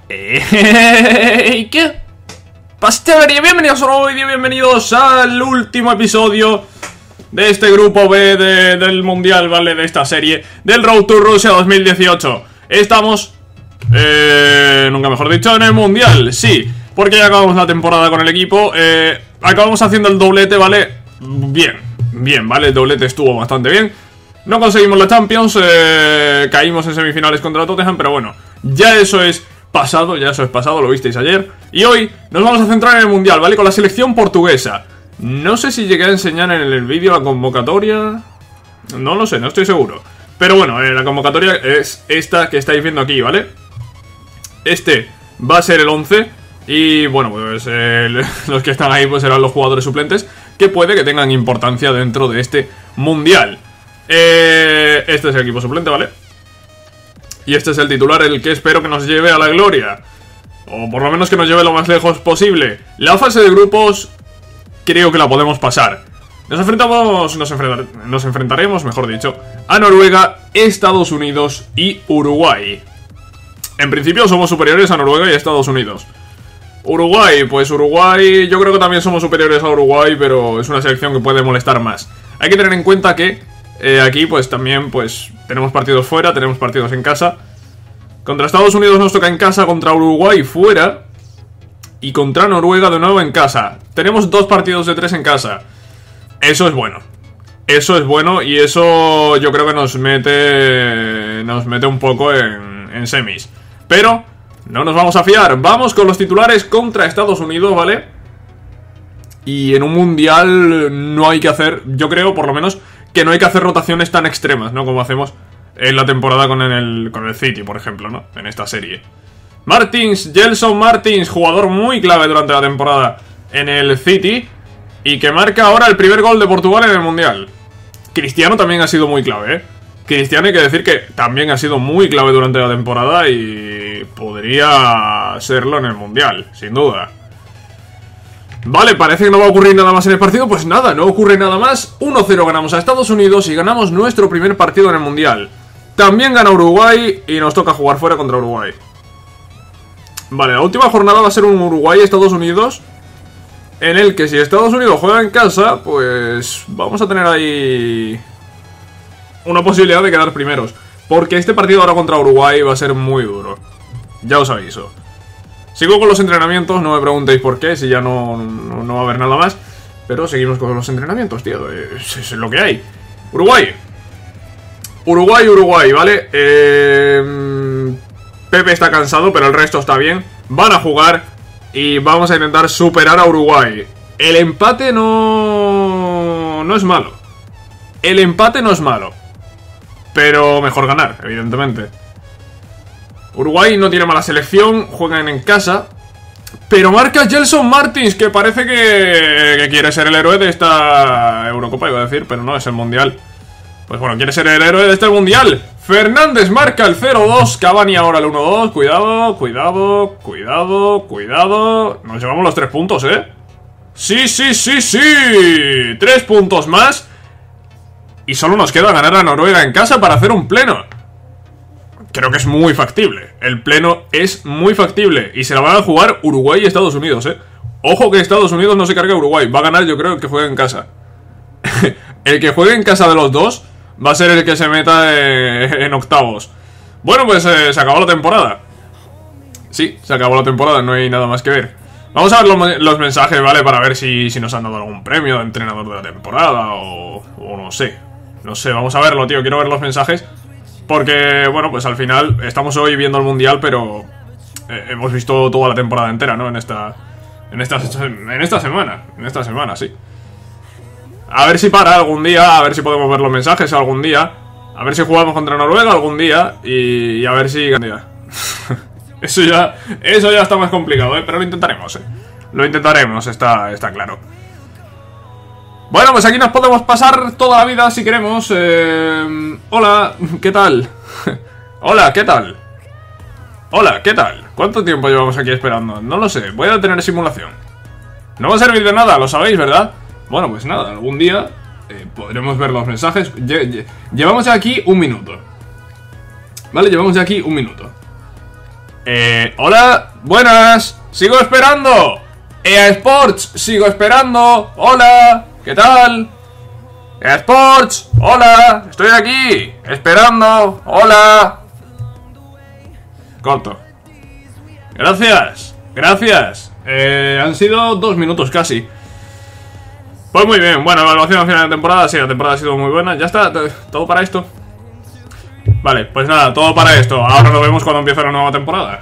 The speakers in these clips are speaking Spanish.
¿Qué? Pastelería, bienvenidos a un nuevo vídeo, bienvenidos al último episodio de este grupo B del Mundial, ¿vale? De esta serie, del Road to Rusia 2018. Estamos, nunca mejor dicho, en el Mundial, sí, porque ya acabamos la temporada con el equipo, acabamos haciendo el doblete, ¿vale? Bien, ¿vale? El doblete estuvo bastante bien. No conseguimos la Champions, caímos en semifinales contra Tottenham, pero bueno, ya eso es pasado, lo visteis ayer. Y hoy nos vamos a centrar en el Mundial, ¿vale? Con la selección portuguesa. No sé si llegué a enseñar en el vídeo la convocatoria. No lo sé, no estoy seguro. Pero bueno, la convocatoria es esta que estáis viendo aquí, ¿vale? Este va a ser el 11. Y bueno, pues los que están ahí pues serán los jugadores suplentes, que puede que tengan importancia dentro de este Mundial. Este es el equipo suplente, ¿vale? Y este es el titular, el que espero que nos lleve a la gloria, o por lo menos que nos lleve lo más lejos posible. La fase de grupos creo que la podemos pasar. Nos enfrentaremos, mejor dicho, a Noruega, Estados Unidos y Uruguay. En principio somos superiores a Noruega y a Estados Unidos. Uruguay, pues Uruguay, yo creo que también somos superiores a Uruguay, pero es una selección que puede molestar más. Hay que tener en cuenta que aquí pues también pues tenemos partidos fuera, tenemos partidos en casa. Contra Estados Unidos nos toca en casa, contra Uruguay fuera y contra Noruega de nuevo en casa. Tenemos 2 partidos de 3 en casa. Eso es bueno. Eso es bueno y eso yo creo que nos mete un poco en semis. Pero no nos vamos a fiar. Vamos con los titulares contra Estados Unidos, ¿vale? Y en un mundial no hay que hacer, yo creo por lo menos, que no hay que hacer rotaciones tan extremas, ¿no? Como hacemos en la temporada con el City, por ejemplo, ¿no? En esta serie. Gelson Martins, jugador muy clave durante la temporada en el City y que marca ahora el primer gol de Portugal en el Mundial. Cristiano también ha sido muy clave, ¿eh? Cristiano hay que decir que también ha sido muy clave durante la temporada y podría serlo en el Mundial, sin duda. Vale, parece que no va a ocurrir nada más en el partido. Pues nada, no ocurre nada más. 1-0 ganamos a Estados Unidos y ganamos nuestro primer partido en el Mundial. También gana Uruguay y nos toca jugar fuera contra Uruguay. Vale, la última jornada va a ser un Uruguay-Estados Unidos, en el que si Estados Unidos juega en casa, pues vamos a tener ahí una posibilidad de quedar primeros, porque este partido ahora contra Uruguay va a ser muy duro. Ya os aviso. Sigo con los entrenamientos, no me preguntéis por qué, si ya no va a haber nada más. Pero seguimos con los entrenamientos, tío, es lo que hay. Uruguay, ¿vale? Pepe está cansado, pero el resto está bien. Van a jugar y vamos a intentar superar a Uruguay. El empate no es malo. El empate no es malo, pero mejor ganar, evidentemente. Uruguay no tiene mala selección, juegan en casa, pero marca Gelson Martins, que parece que quiere ser el héroe de esta Eurocopa, iba a decir, pero no, es el Mundial. Pues bueno, quiere ser el héroe de este Mundial. Fernández marca el 0-2, Cavani ahora el 1-2, cuidado. Nos llevamos los 3 puntos, ¿eh? Sí, 3 puntos más. Y solo nos queda ganar a Noruega en casa para hacer un pleno. Creo que es muy factible. El pleno es muy factible. Y se la van a jugar Uruguay y Estados Unidos, ¿eh? Ojo que Estados Unidos no se carga a Uruguay. Va a ganar, yo creo, el que juegue en casa. El que juegue en casa de los dos va a ser el que se meta en octavos. Bueno, pues se acabó la temporada. Sí, se acabó la temporada. No hay nada más que ver. Vamos a ver los mensajes, ¿vale? Para ver si nos han dado algún premio de entrenador de la temporada o no sé. No sé, vamos a verlo, tío. Quiero ver los mensajes. Porque, bueno, pues al final estamos hoy viendo el Mundial, pero hemos visto toda la temporada entera, ¿no? En esta semana, sí. A ver si para algún día, a ver si podemos ver los mensajes algún día. A ver si jugamos contra Noruega algún día y a ver si... Eso ya está más complicado, ¿eh? Pero lo intentaremos, ¿eh? Lo intentaremos, está claro. Bueno, pues aquí nos podemos pasar toda la vida si queremos. Hola, ¿qué tal? Hola, ¿qué tal? Hola, ¿qué tal? ¿Cuánto tiempo llevamos aquí esperando? No lo sé, voy a tener simulación. No va a servir de nada, lo sabéis, ¿verdad? Bueno, pues nada, algún día podremos ver los mensajes. Llevamos ya aquí un minuto. Vale, llevamos ya aquí un minuto. Hola, buenas. Sigo esperando. EA Sports, sigo esperando. Hola, ¿qué tal? EA Sports, hola, estoy aquí, esperando. Hola. Corto. Gracias, gracias. Han sido 2 minutos casi. Pues muy bien, bueno, evaluación al final de temporada. Sí, la temporada ha sido muy buena. Ya está, todo para esto. Vale, pues nada, todo para esto. Ahora lo vemos cuando empiece la nueva temporada.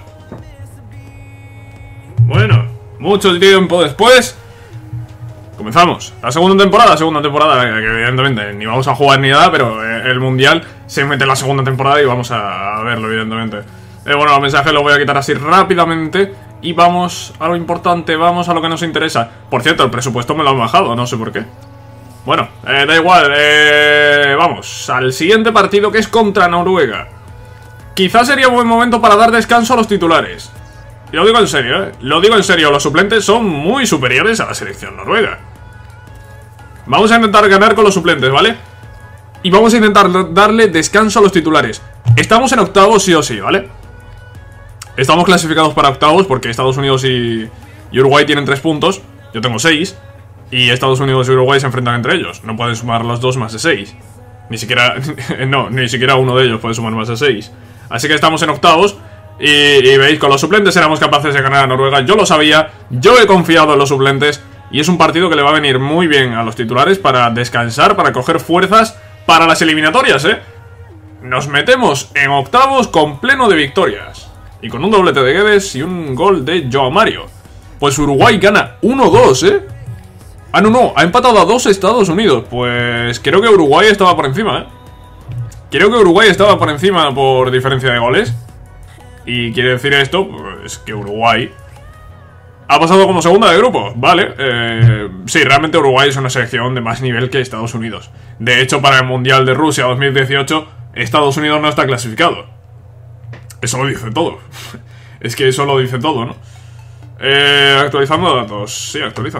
Bueno, mucho tiempo después comenzamos la segunda temporada, que evidentemente ni vamos a jugar ni nada, pero el mundial se mete en la segunda temporada y vamos a verlo, evidentemente. Bueno, los mensajes los voy a quitar así rápidamente y vamos a lo importante, vamos a lo que nos interesa. Por cierto, el presupuesto me lo han bajado, no sé por qué. Bueno, da igual, vamos al siguiente partido, que es contra Noruega. Quizás sería un buen momento para dar descanso a los titulares. Y lo digo en serio, lo digo en serio, los suplentes son muy superiores a la selección noruega. Vamos a intentar ganar con los suplentes, ¿vale? Y vamos a intentar darle descanso a los titulares. Estamos en octavos sí o sí, ¿vale? Estamos clasificados para octavos porque Estados Unidos y Uruguay tienen 3 puntos. Yo tengo 6. Y Estados Unidos y Uruguay se enfrentan entre ellos. No pueden sumar los dos más de 6. Ni siquiera... no, ni siquiera uno de ellos puede sumar más de 6. Así que estamos en octavos. Y veis, con los suplentes éramos capaces de ganar a Noruega. Yo lo sabía, yo he confiado en los suplentes. Y es un partido que le va a venir muy bien a los titulares para descansar, para coger fuerzas para las eliminatorias, ¿eh? Nos metemos en octavos con pleno de victorias. Y con un doblete de Guedes y un gol de Joao Mario. Pues Uruguay gana 1-2, ¿eh? Ah, no, ha empatado a 2 Estados Unidos. Pues creo que Uruguay estaba por encima, ¿eh? Creo que Uruguay estaba por encima por diferencia de goles. Y quiere decir esto, pues que Uruguay ha pasado como segunda de grupo, ¿vale? Sí, realmente Uruguay es una selección de más nivel que Estados Unidos. De hecho, para el Mundial de Rusia 2018, Estados Unidos no está clasificado. Eso lo dice todo. Es que eso lo dice todo, ¿no? Actualizando datos. Sí, actualiza.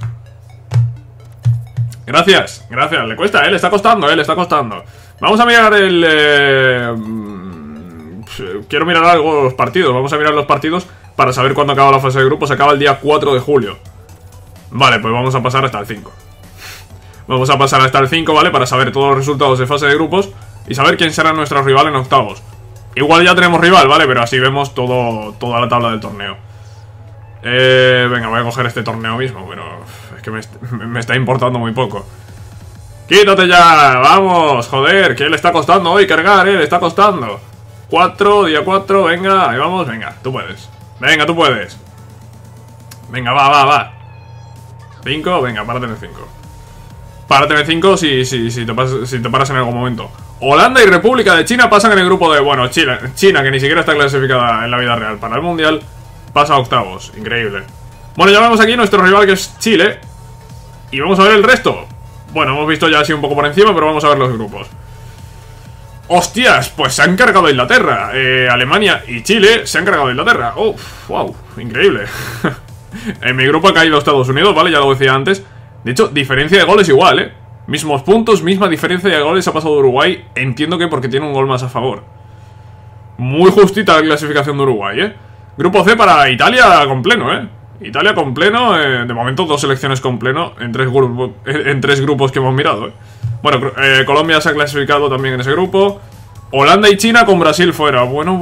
Gracias, le cuesta, le está costando, Vamos a mirar quiero mirar algo, los partidos. Vamos a mirar los partidos para saber cuándo acaba la fase de grupos. Acaba el día 4 de julio. Vale, pues vamos a pasar hasta el 5. Vamos a pasar hasta el 5, ¿vale? Para saber todos los resultados de fase de grupos y saber quién será nuestro rival en octavos. Igual ya tenemos rival, ¿vale? Pero así vemos toda la tabla del torneo. Venga, voy a coger este torneo mismo, pero es que me está importando muy poco. ¡Quítate ya! ¡Vamos! Joder, que le está costando hoy cargar, le está costando. 4, día 4, venga, ahí vamos, venga, tú puedes. Venga, tú puedes. Venga, va. 5, venga, párate en el 5. Párate en el 5 si te paras en algún momento. Holanda y República de China pasan en el grupo de... Bueno, China, que ni siquiera está clasificada en la vida real para el Mundial, pasa a octavos, increíble. Bueno, ya vemos aquí nuestro rival, que es Chile. Y vamos a ver el resto. Bueno, hemos visto ya así un poco por encima, pero vamos a ver los grupos. ¡Hostias! Pues se han cargado a Inglaterra. Alemania y Chile se han cargado a Inglaterra. ¡Oh! ¡Wow! Increíble. En mi grupo ha caído Estados Unidos, ¿vale? Ya lo decía antes. De hecho, diferencia de goles igual, ¿eh? Mismos puntos, misma diferencia de goles ha pasado Uruguay. Entiendo que porque tiene un gol más a favor. Muy justita la clasificación de Uruguay, ¿eh? Grupo C para Italia con pleno, ¿eh? Italia con pleno, de momento 2 selecciones con pleno en 3 grupos que hemos mirado, ¿eh? Bueno, Colombia se ha clasificado también en ese grupo. Holanda y China con Brasil fuera. Bueno.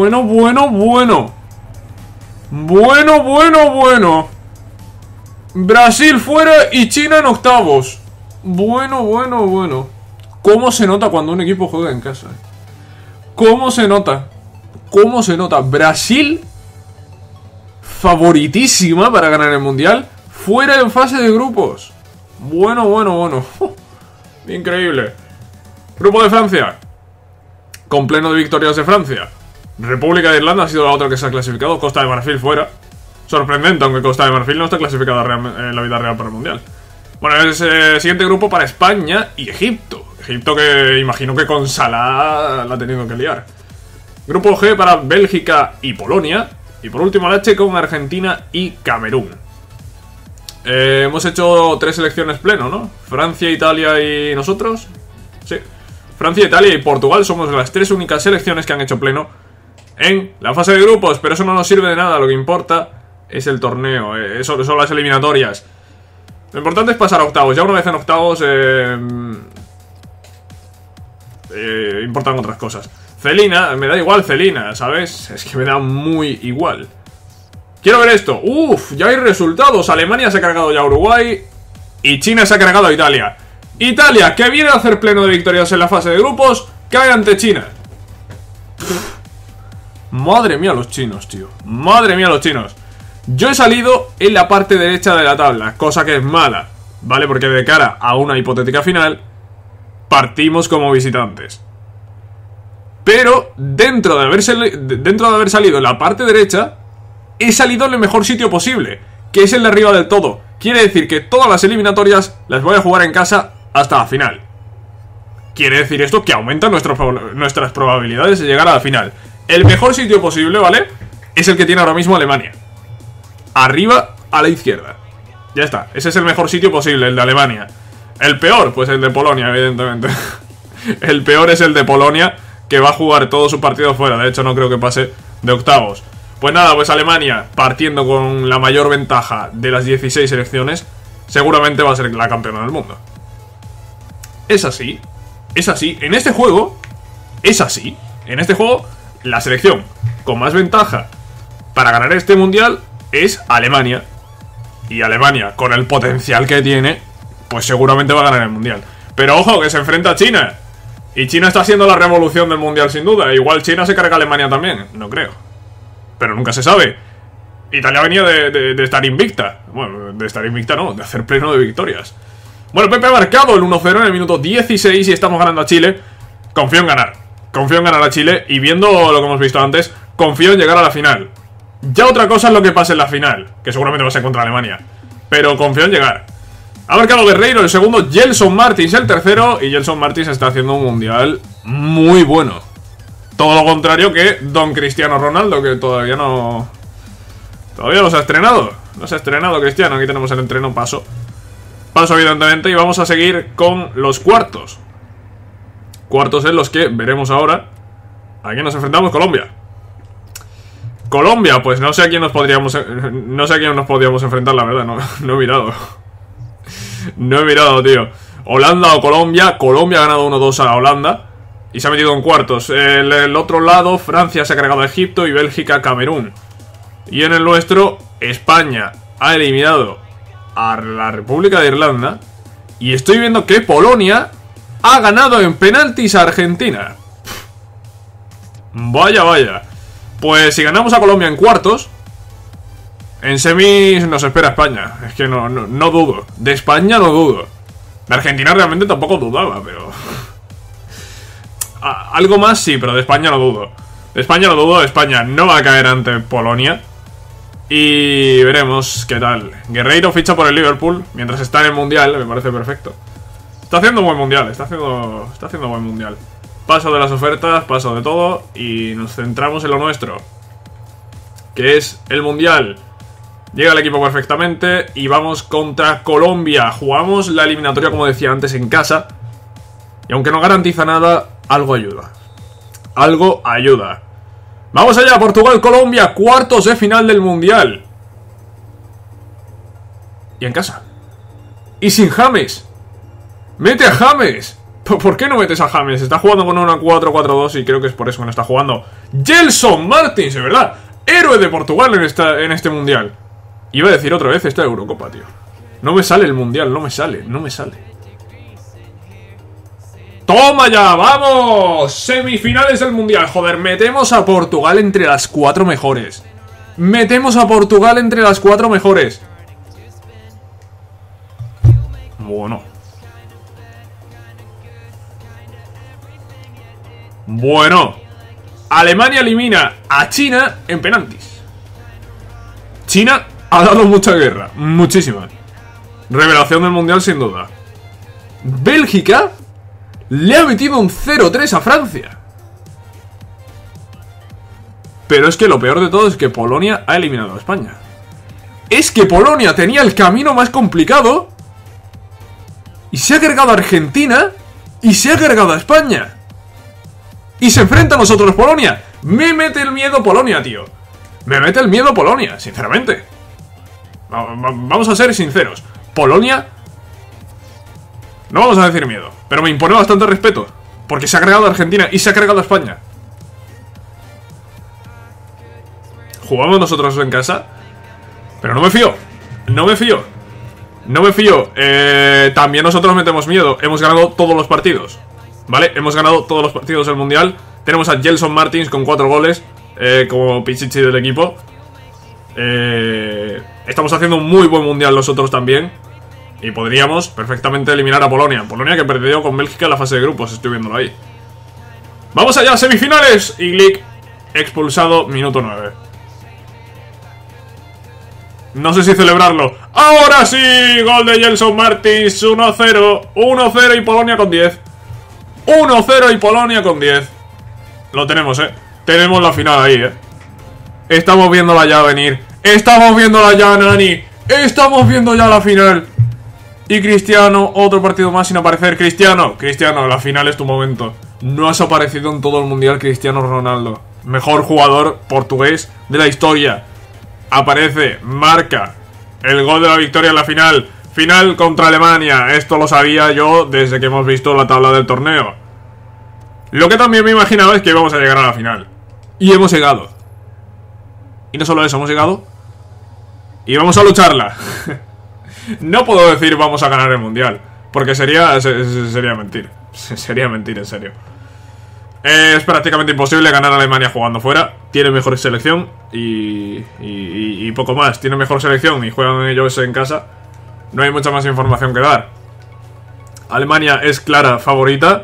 Brasil fuera y China en octavos. Bueno. ¿Cómo se nota cuando un equipo juega en casa? ¿Cómo se nota? Brasil, favoritísima para ganar el Mundial, fuera en fase de grupos. Bueno. Increíble. Grupo de Francia, con pleno de victorias de Francia. República de Irlanda ha sido la otra que se ha clasificado. Costa de Marfil fuera. Sorprendente, aunque Costa de Marfil no está clasificada en la vida real para el Mundial. Bueno, es el siguiente grupo para España y Egipto. Egipto, que imagino que con Salah la ha tenido que liar. Grupo G para Bélgica y Polonia. Y por último el H con Argentina y Camerún. Hemos hecho 3 selecciones pleno, ¿no? Francia, Italia y nosotros. Sí. Francia, Italia y Portugal somos las 3 únicas selecciones que han hecho pleno en la fase de grupos, pero eso no nos sirve de nada. Lo que importa es el torneo, son las eliminatorias. Lo importante es pasar a octavos. Ya una vez en octavos importan otras cosas. Celina, me da igual Celina, ¿sabes? Es que me da muy igual. Quiero ver esto. Uf, ya hay resultados. Alemania se ha cargado ya a Uruguay y China se ha cargado a Italia. Italia, que viene a hacer pleno de victorias en la fase de grupos, cae ante China. Madre mía los chinos, tío. Madre mía los chinos. Yo he salido en la parte derecha de la tabla, cosa que es mala, ¿vale? Porque de cara a una hipotética final partimos como visitantes. Pero dentro de haber salido en la parte derecha, he salido en el mejor sitio posible, que es el de arriba del todo. Quiere decir que todas las eliminatorias las voy a jugar en casa hasta la final. Quiere decir esto que aumenta nuestras probabilidades de llegar a la final. El mejor sitio posible, ¿vale? Es el que tiene ahora mismo Alemania. Arriba a la izquierda. Ya está, ese es el mejor sitio posible, el de Alemania. El peor, pues el de Polonia, evidentemente. El peor es el de Polonia, que va a jugar todos sus partidos fuera. De hecho, no creo que pase de octavos. Pues nada, pues Alemania, partiendo con la mayor ventaja de las 16 selecciones, seguramente va a ser la campeona del mundo. Es así. Es así. En este juego, es así. En este juego, la selección con más ventaja para ganar este mundial es Alemania. Y Alemania, con el potencial que tiene, pues seguramente va a ganar el mundial. Pero ojo, que se enfrenta a China. Y China está haciendo la revolución del mundial sin duda. Igual China se carga a Alemania también, no creo. Pero nunca se sabe. Italia venía de estar invicta. Bueno, de estar invicta no, de hacer pleno de victorias. Bueno, Pepe ha marcado el 1-0 en el minuto 16 y estamos ganando a Chile. Confío en ganar. Confío en ganar a Chile y viendo lo que hemos visto antes, confío en llegar a la final. Ya otra cosa es lo que pase en la final, que seguramente va a ser contra Alemania. Pero confío en llegar. Ha marcado Guerreiro el segundo, Gelson Martins el tercero. Y Gelson Martins está haciendo un mundial muy bueno. Todo lo contrario que Don Cristiano Ronaldo, que todavía no se ha estrenado. No se ha estrenado Cristiano, aquí tenemos el entreno paso. Paso evidentemente y vamos a seguir con los cuartos. Cuartos en los que veremos ahora a quién nos enfrentamos. Colombia, pues no sé a quién nos podríamos enfrentar, la verdad, no he mirado. No he mirado, tío. Holanda o Colombia. Colombia ha ganado 1-2 a la Holanda y se ha metido en cuartos. El otro lado, Francia se ha cargado a Egipto y Bélgica a Camerún. Y en el nuestro, España ha eliminado a la República de Irlanda. Y estoy viendo que Polonia ha ganado en penaltis a Argentina. Vaya, vaya. Pues si ganamos a Colombia en cuartos, en semis nos espera España. Es que no dudo. De España no dudo. De Argentina realmente tampoco dudaba, pero... algo más sí, pero de España no dudo. De España no dudo, España no va a caer ante Polonia. Y veremos qué tal. Guerreiro ficha por el Liverpool mientras está en el Mundial, me parece perfecto. Está haciendo un buen Mundial, está haciendo buen Mundial. Paso de las ofertas, paso de todo y nos centramos en lo nuestro, que es el Mundial. Llega el equipo perfectamente y vamos contra Colombia. Jugamos la eliminatoria, como decía antes, en casa. Y aunque no garantiza nada, algo ayuda. Algo ayuda. Vamos allá, Portugal-Colombia, cuartos de final del Mundial. Y en casa. Y sin James. ¡Mete a James! ¿Por qué no metes a James? Está jugando con una 4-4-2 y creo que es por eso que no está jugando. Gelson Martins, de verdad. Héroe de Portugal en este Mundial. Iba a decir otra vez esta Eurocopa, tío. No me sale el Mundial, no me sale. ¡Toma ya! ¡Vamos! Semifinales del Mundial. Joder, metemos a Portugal entre las 4 mejores. Metemos a Portugal entre las 4 mejores. Bueno. Alemania elimina a China en penaltis. China ha dado mucha guerra. Muchísima. Revelación del Mundial sin duda. Bélgica le ha metido un 0-3 a Francia. Pero es que lo peor de todo es que Polonia ha eliminado a España. Es que Polonia tenía el camino más complicado y se ha cargado a Argentina y se ha cargado a España. Y se enfrenta a nosotros Polonia. Me mete el miedo Polonia, tío. Me mete el miedo Polonia, sinceramente. Vamos a ser sinceros. Polonia... No vamos a decir miedo, pero me impone bastante respeto. Porque se ha cargado a Argentina y se ha cargado a España. Jugamos nosotros en casa, pero no me fío. No me fío. No me fío. También nosotros metemos miedo. Hemos ganado todos los partidos, ¿vale? Hemos ganado todos los partidos del Mundial. Tenemos a Gelson Martins con 4 goles como pichichi del equipo. Estamos haciendo un muy buen Mundial nosotros también. Y podríamos perfectamente eliminar a Polonia. Polonia que perdió con Bélgica en la fase de grupos. Estoy viéndolo ahí. ¡Vamos allá! ¡Semifinales! Y Glick expulsado, minuto 9. No sé si celebrarlo. ¡Ahora sí! Gol de Gelson Martins. 1-0. 1-0 y Polonia con 10. 1-0 y Polonia con 10. Lo tenemos, Tenemos la final ahí, Estamos viéndola ya venir. Estamos viéndola ya, Nani. Estamos viendo ya la final. Y Cristiano, otro partido más sin aparecer. Cristiano, la final es tu momento. No has aparecido en todo el mundial, Cristiano Ronaldo. Mejor jugador portugués de la historia. Aparece, marca el gol de la victoria en la final. Final contra Alemania. Esto lo sabía yo desde que hemos visto la tabla del torneo. Lo que también me imaginaba es que íbamos a llegar a la final. Y hemos llegado. Y no solo eso, hemos llegado y vamos a lucharla. No puedo decir vamos a ganar el mundial, porque sería mentir. Sería mentir, en serio. Es prácticamente imposible ganar a Alemania jugando fuera. Tiene mejor selección y poco más. Tiene mejor selección y juegan ellos en casa. No hay mucha más información que dar. Alemania es clara favorita.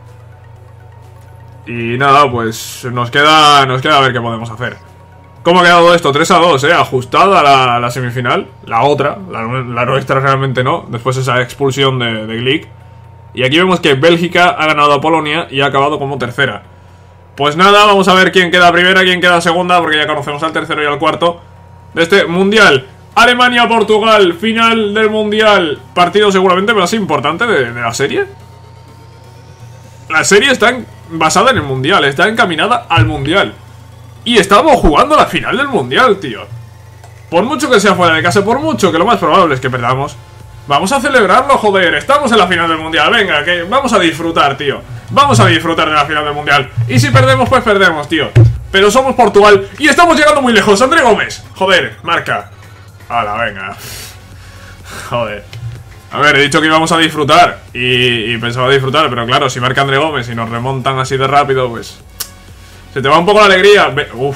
Y nada, pues nos queda a ver qué podemos hacer. ¿Cómo ha quedado esto? 3-2, ajustada la semifinal. La otra, la nuestra realmente no. Después esa expulsión de Glick. Y aquí vemos que Bélgica ha ganado a Polonia y ha acabado como tercera. Pues nada, vamos a ver quién queda primera, quién queda segunda, porque ya conocemos al tercero y al cuarto de este mundial. Alemania-Portugal, final del mundial. Partido seguramente más importante de la serie. La serie está basada en el mundial, está encaminada al mundial. Y estamos jugando la final del mundial, tío. Por mucho que sea fuera de casa, por mucho que lo más probable es que perdamos, vamos a celebrarlo, joder. Estamos en la final del mundial, venga, que vamos a disfrutar, tío. Vamos a disfrutar de la final del mundial. Y si perdemos, pues perdemos, tío. Pero somos Portugal y estamos llegando muy lejos. André Gómez, joder, marca. Hala, venga. Joder. A ver, he dicho que íbamos a disfrutar y pensaba disfrutar, pero claro, si marca André Gómez y nos remontan así de rápido, pues se te va un poco la alegría.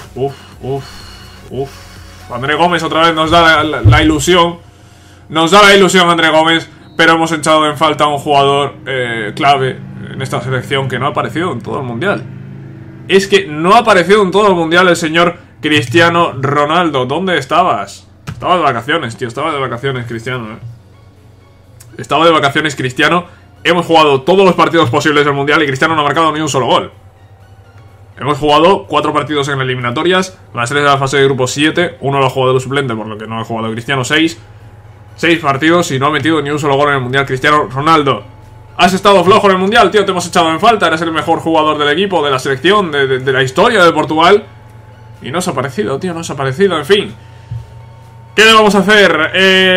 Uf. André Gómez otra vez nos da la ilusión. Nos da la ilusión André Gómez. Pero hemos echado en falta a un jugador clave en esta selección que no ha aparecido en todo el mundial. Es que no ha aparecido en todo el mundial el señor Cristiano Ronaldo. ¿Dónde estabas? Estaba de vacaciones, tío. Estaba de vacaciones, Cristiano, Estaba de vacaciones, Cristiano. Hemos jugado todos los partidos posibles del mundial y Cristiano no ha marcado ni un solo gol. Hemos jugado 4 partidos en eliminatorias. Las 3 de la fase de grupo 7. Uno lo ha jugado de suplente, por lo que no ha jugado Cristiano. 6 partidos y no ha metido ni un solo gol en el mundial. Cristiano Ronaldo, has estado flojo en el mundial, tío. Te hemos echado en falta. Eres el mejor jugador del equipo, de la selección, de la historia de Portugal. Y no has aparecido, tío. No has aparecido, en fin. ¿Qué le vamos a hacer?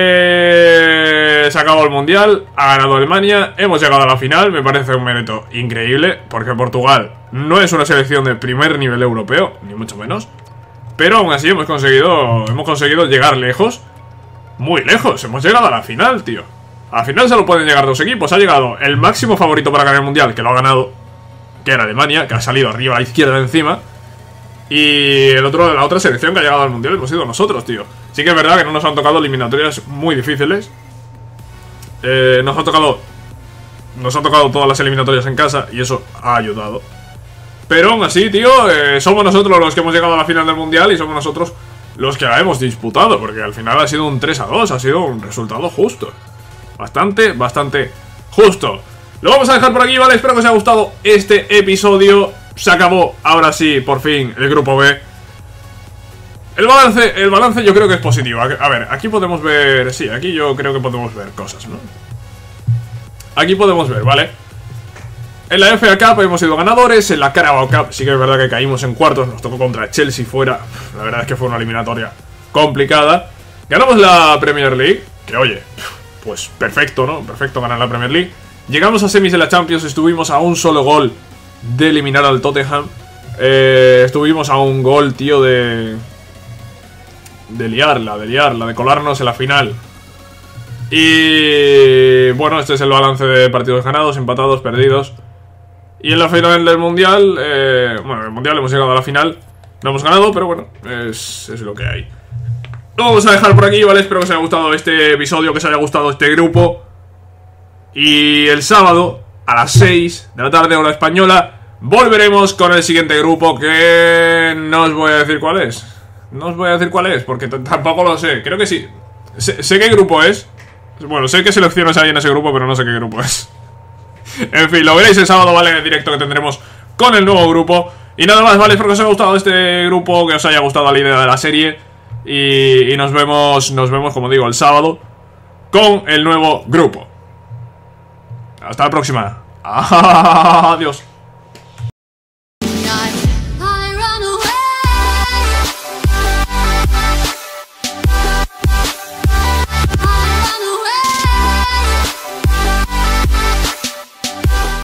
Se acabó el mundial, ha ganado Alemania, hemos llegado a la final. Me parece un mérito increíble, porque Portugal no es una selección de primer nivel europeo, ni mucho menos. Pero aún así hemos conseguido llegar lejos. Muy lejos, hemos llegado a la final, tío. A la final solo pueden llegar 2 equipos. Ha llegado el máximo favorito para ganar el mundial, que lo ha ganado, que era Alemania, que ha salido arriba a la izquierda encima. Y la otra selección que ha llegado al mundial hemos sido nosotros, tío. Sí que es verdad que no nos han tocado eliminatorias muy difíciles. Nos han tocado todas las eliminatorias en casa y eso ha ayudado. Pero aún así, tío, somos nosotros los que hemos llegado a la final del mundial y somos nosotros los que la hemos disputado, porque al final ha sido un 3-2, ha sido un resultado justo. Bastante justo. Lo vamos a dejar por aquí, ¿vale? Espero que os haya gustado este episodio. Se acabó, ahora sí, por fin, el grupo B. El balance yo creo que es positivo. A ver, aquí podemos ver... Sí, aquí yo creo que podemos ver cosas, ¿no? Aquí podemos ver, ¿vale? En la FA Cup hemos sido ganadores. En la Carabao Cup sí que es verdad que caímos en cuartos. Nos tocó contra Chelsea fuera. La verdad es que fue una eliminatoria complicada. Ganamos la Premier League, que oye, pues perfecto, ¿no? Perfecto ganar la Premier League. Llegamos a semis de la Champions, estuvimos a un solo gol de eliminar al Tottenham. Estuvimos a un gol, tío, de liarla, de colarnos en la final. Y bueno, este es el balance de partidos ganados, empatados, perdidos. Y en la final del Mundial, bueno, en el Mundial hemos llegado a la final. No hemos ganado, pero bueno, es lo que hay. Lo vamos a dejar por aquí, ¿vale? Espero que os haya gustado este episodio, que os haya gustado este grupo. Y el sábado, a las 6 de la tarde, hora española, volveremos con el siguiente grupo, que no os voy a decir cuál es. No os voy a decir cuál es, porque tampoco lo sé. Creo que sí. Sé qué grupo es. Bueno, sé qué selecciones hay en ese grupo, pero no sé qué grupo es. En fin, lo veréis el sábado, ¿vale? En el directo que tendremos con el nuevo grupo. Y nada más, ¿vale? Espero que os haya gustado este grupo, que os haya gustado la idea de la serie. Y nos vemos, como digo, el sábado con el nuevo grupo. Hasta la próxima. Adiós.